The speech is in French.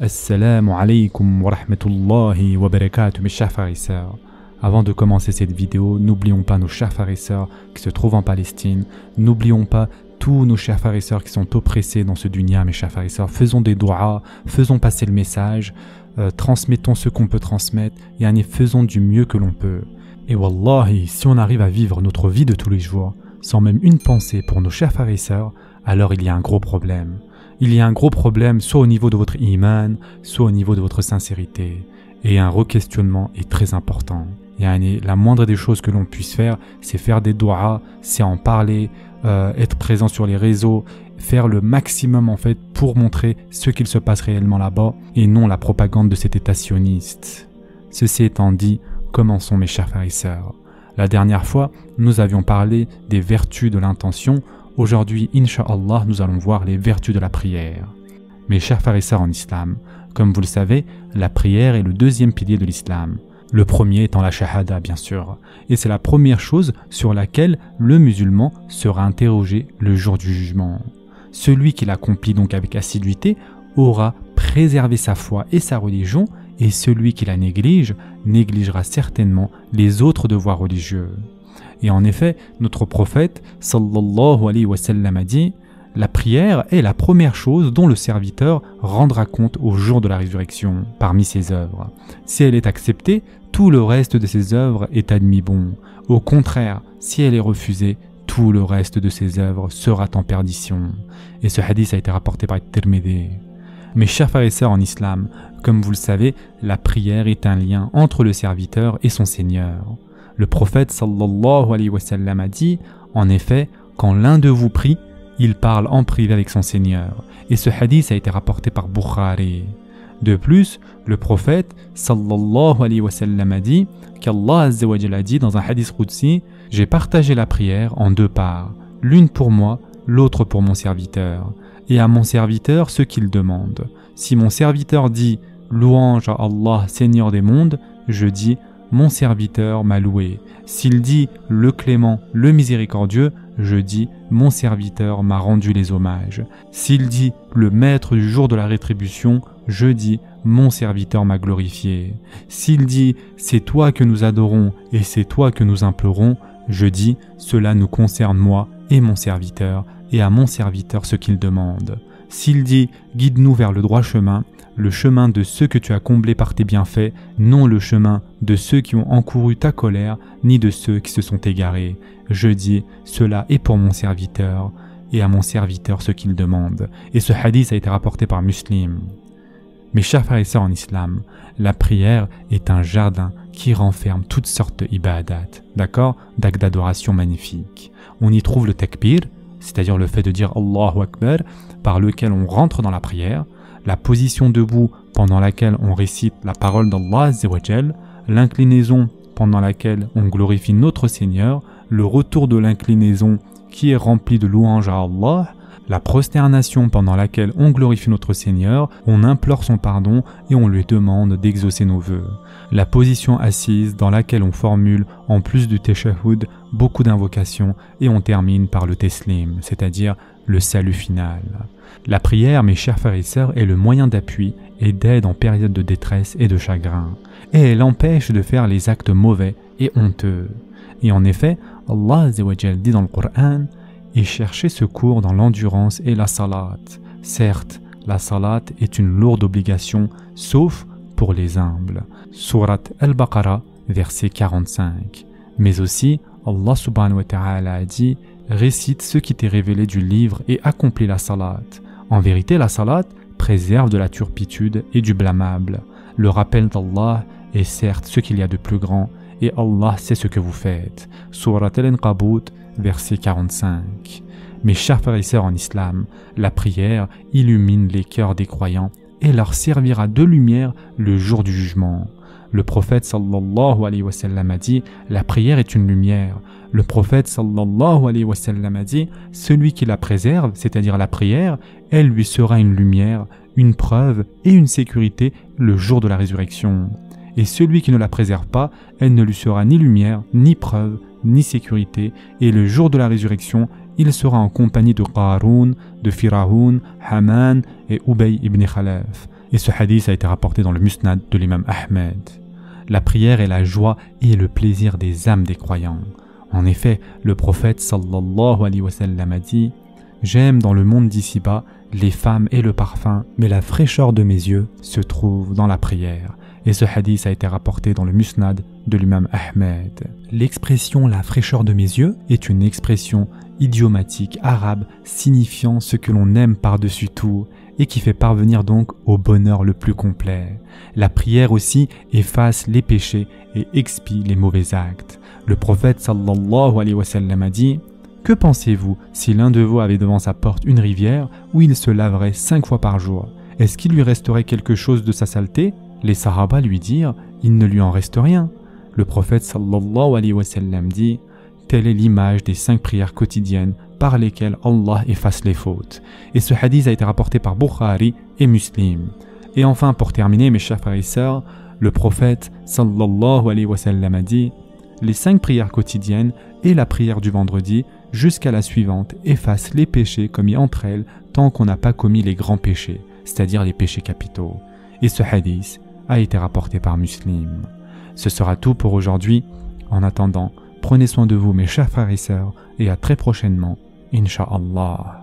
Assalamu alaikum wa rahmatullahi wa barakatuh mes chers frères et sœurs. Avant de commencer cette vidéo, n'oublions pas nos chers frères et sœurs qui se trouvent en Palestine. N'oublions pas tous nos chers frères et sœurs qui sont oppressés dans ce dunya, mes chers frères et sœurs. Faisons des doigts, faisons passer le message, transmettons ce qu'on peut transmettre et faisons du mieux que l'on peut. Et wallahi, si on arrive à vivre notre vie de tous les jours sans même une pensée pour nos chers frères et sœurs, alors il y a un gros problème. Il y a un gros problème soit au niveau de votre iman, soit au niveau de votre sincérité. Et un re-questionnement est très important. La moindre des choses que l'on puisse faire, c'est faire des doigts, c'est en parler, être présent sur les réseaux, faire le maximum en fait pour montrer ce qu'il se passe réellement là-bas et non la propagande de cet état sioniste. Ceci étant dit, commençons mes chers frères et sœurs. La dernière fois, nous avions parlé des vertus de l'intention. Aujourd'hui, Inch'Allah, nous allons voir les vertus de la prière. Mes chers frères et sœurs en islam, comme vous le savez, la prière est le deuxième pilier de l'islam. Le premier étant la shahada, bien sûr. Et c'est la première chose sur laquelle le musulman sera interrogé le jour du jugement. Celui qui l'accomplit donc avec assiduité aura préservé sa foi et sa religion, et celui qui la néglige négligera certainement les autres devoirs religieux. Et en effet, notre prophète sallallahu alayhi wa sallam a dit « La prière est la première chose dont le serviteur rendra compte au jour de la résurrection parmi ses œuvres. Si elle est acceptée, tout le reste de ses œuvres est admis bon. Au contraire, si elle est refusée, tout le reste de ses œuvres sera en perdition. » Et ce hadith a été rapporté par Tirmidhi. Mes chers frères et sœurs en islam, comme vous le savez, la prière est un lien entre le serviteur et son Seigneur. Le prophète sallallahu alayhi wa sallam a dit « En effet, quand l'un de vous prie, il parle en privé avec son Seigneur. » Et ce hadith a été rapporté par Bukhari. De plus, le prophète sallallahu alayhi wa sallam a dit qu'Allah azza wa jalla a dit dans un hadith qudsi « J'ai partagé la prière en deux parts, l'une pour moi, l'autre pour mon serviteur. Et à mon serviteur ce qu'il demande. Si mon serviteur dit « Louange à Allah, Seigneur des mondes », je dis « Mon serviteur m'a loué. » S'il dit « Le clément, le miséricordieux », je dis « Mon serviteur m'a rendu les hommages. » S'il dit « Le maître du jour de la rétribution », je dis « Mon serviteur m'a glorifié. » S'il dit « C'est toi que nous adorons et c'est toi que nous implorons », je dis « Cela nous concerne moi et mon serviteur, et à mon serviteur ce qu'il demande. » S'il dit « Guide-nous vers le droit chemin », le chemin de ceux que tu as comblés par tes bienfaits, non le chemin de ceux qui ont encouru ta colère, ni de ceux qui se sont égarés. Je dis, cela est pour mon serviteur, et à mon serviteur ce qu'il demande. Et ce hadith a été rapporté par Muslim. Mes chers frères et sœurs en islam, la prière est un jardin qui renferme toutes sortes d'ibadat, d'accord, d'actes d'adoration magnifiques. On y trouve le takbir, c'est-à-dire le fait de dire Allahu Akbar, par lequel on rentre dans la prière, la position debout pendant laquelle on récite la parole d'Allah Azza wa Jal, l'inclinaison pendant laquelle on glorifie notre Seigneur, le retour de l'inclinaison qui est rempli de louanges à Allah, la prosternation pendant laquelle on glorifie notre Seigneur, on implore son pardon et on lui demande d'exaucer nos vœux. La position assise dans laquelle on formule, en plus du teshahhud, beaucoup d'invocations et on termine par le teslim, c'est-à-dire le salut final. La prière, mes chers frères et sœurs, est le moyen d'appui et d'aide en période de détresse et de chagrin. Et elle empêche de faire les actes mauvais et honteux. Et en effet, Allah Azza wa Jal dit dans le Coran « Et cherchez secours dans l'endurance et la salat. » Certes, la salat est une lourde obligation, sauf pour les humbles. Surat Al-Baqarah, verset 45. Mais aussi, Allah subhanahu wa ta'ala a dit « Récite ce qui t'est révélé du livre et accomplis la salat. » En vérité, la salat préserve de la turpitude et du blâmable. Le rappel d'Allah est certes ce qu'il y a de plus grand, et Allah sait ce que vous faites. Surat Al-Ankabut, verset 45. Mes chers frères et sœurs en islam, la prière illumine les cœurs des croyants et leur servira de lumière le jour du jugement. Le prophète sallallahu alayhi wa sallam a dit « La prière est une lumière ». Le prophète sallallahu alayhi wa sallam a dit « Celui qui la préserve, c'est-à-dire la prière, elle lui sera une lumière, une preuve et une sécurité le jour de la résurrection. Et celui qui ne la préserve pas, elle ne lui sera ni lumière, ni preuve, ni sécurité, et le jour de la résurrection, il sera en compagnie de Qarun, de Firaoun, Haman et Ubay ibn Khalaf. Et ce hadith a été rapporté dans le Musnad de l'imam Ahmed. La prière est la joie et le plaisir des âmes des croyants. En effet, le prophète sallallahu alayhi wa sallam a dit « J'aime dans le monde d'ici-bas les femmes et le parfum, mais la fraîcheur de mes yeux se trouve dans la prière. » Et ce hadith a été rapporté dans le Musnad de l'imam Ahmed. L'expression « la fraîcheur de mes yeux » est une expression idiomatique arabe signifiant ce que l'on aime par-dessus tout et qui fait parvenir donc au bonheur le plus complet. La prière aussi efface les péchés et expie les mauvais actes. Le prophète sallallahu alayhi wa sallam a dit « Que pensez-vous si l'un de vous avait devant sa porte une rivière où il se laverait 5 fois par jour? Est-ce qu'il lui resterait quelque chose de sa saleté ?» Les Sahaba lui dirent « Il ne lui en reste rien ». Le prophète sallallahu alayhi wa sallam dit « Telle est l'image des 5 prières quotidiennes par lesquelles Allah efface les fautes. » Et ce hadith a été rapporté par Bukhari et Muslim. Et enfin, pour terminer, mes chers frères et sœurs, le prophète sallallahu alayhi wa sallam a dit « Les 5 prières quotidiennes et la prière du vendredi jusqu'à la suivante effacent les péchés commis entre elles tant qu'on n'a pas commis les grands péchés, c'est-à-dire les péchés capitaux. » Et ce hadith a été rapporté par Muslim. Ce sera tout pour aujourd'hui. En attendant, prenez soin de vous mes chers frères et sœurs et à très prochainement, Inch'Allah.